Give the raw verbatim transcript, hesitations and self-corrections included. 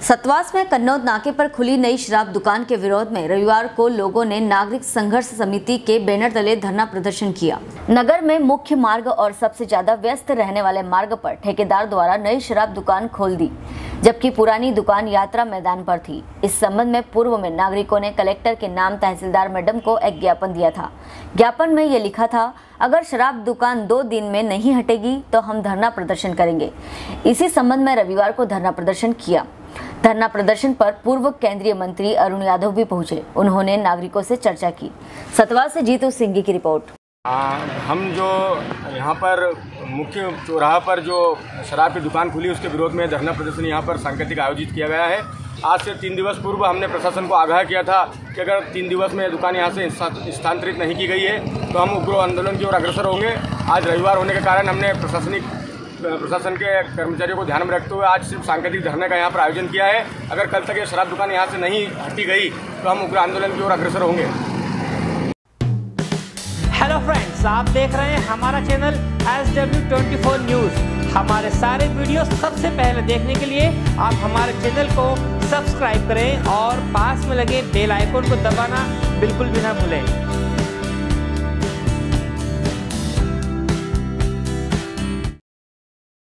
सतवास में कन्नौज नाके पर खुली नई शराब दुकान के विरोध में रविवार को लोगों ने नागरिक संघर्ष समिति के बैनर तले धरना प्रदर्शन किया। नगर में मुख्य मार्ग और सबसे ज्यादा व्यस्त रहने वाले मार्ग पर ठेकेदार द्वारा नई शराब दुकान खोल दी, जबकि पुरानी दुकान यात्रा मैदान पर थी। इस संबंध में पूर्व में नागरिकों ने कलेक्टर के नाम तहसीलदार मैडम को एक ज्ञापन दिया था। ज्ञापन में ये लिखा था, अगर शराब दुकान दो दिन में नहीं हटेगी तो हम धरना प्रदर्शन करेंगे। इसी संबंध में रविवार को धरना प्रदर्शन किया। धरना प्रदर्शन पर पूर्व केंद्रीय मंत्री अरुण यादव भी पहुंचे। उन्होंने नागरिकों से चर्चा की। सतवा से जीतू सिंह की रिपोर्ट। आ, हम जो यहाँ पर मुख्य चौराहा पर जो शराब की दुकान खुली उसके विरोध में धरना प्रदर्शन यहाँ पर सांकेतिक आयोजित किया गया है। आज से तीन दिवस पूर्व हमने प्रशासन को आगाह किया था कि अगर तीन दिवस में दुकान यहाँ से स्थानांतरित नहीं की गई है तो हम उग्र आंदोलन की ओर अग्रसर होंगे। आज रविवार होने के कारण हमने प्रशासनिक प्रशासन के कर्मचारियों को ध्यान में रखते हुए आज सिर्फ सांकेतिक धरने का यहाँ पर आयोजन किया है। अगर कल तक ये शराब दुकान यहाँ से नहीं हटी गई तो हम उग्र आंदोलन की ओर अग्रसर होंगे। हेलो फ्रेंड्स, आप देख रहे हैं हमारा channel S W twenty four news. हमारे सारे वीडियो सबसे पहले देखने के लिए आप हमारे चैनल को सब्सक्राइब करें और पास में लगे बेल आइकन को दबाना बिल्कुल भी ना भूलें।